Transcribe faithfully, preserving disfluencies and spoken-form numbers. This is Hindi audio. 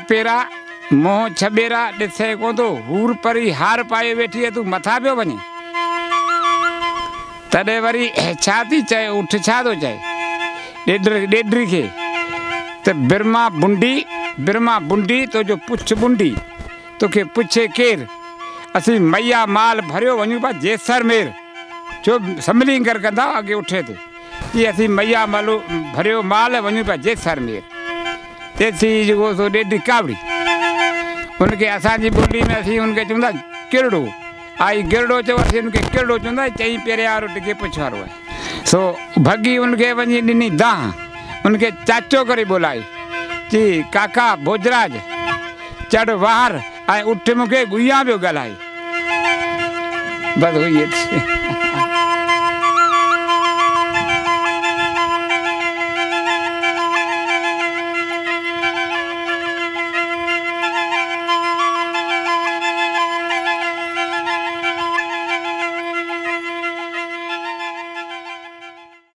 पेरा मोह छबेरा ॾिसे कोन थो हूर परी हार पाए वेठी आहे तूं मथां पियो वञे तॾहिं वरी छा थी चए उठ छा थो चए ॾेढ ॾेढरी खे त बिरमा बुंडी बिरमा बुंडी तुंहिंजो पुछ बुंडी तोखे पुछे केरु असीं मैया माल भरियो वञूं पिया जैसलमेर छो सम्भली कर कंदा अॻे उठे ते कि असीं मैया मालो भरियो माल वञूं पिया जैसलमेर तेसी जेको सो ॾेढी कावड़ी उनखे असांजी ॿोली में असीं उनखे चवंदा किरड़ो आई गिरड़ो चयो असीं उनखे किरड़ो चवंदा चई पहिरें वारो टिके पुछ वारो आहे सो भॻी उनखे वञी ॾिनी दाह उनखे चाचो करे ॿोलाई चई काका भोजराज चढ़ वार ऐं उठ मूंखे गुइया पियो ॻाल्हाए बसि हुई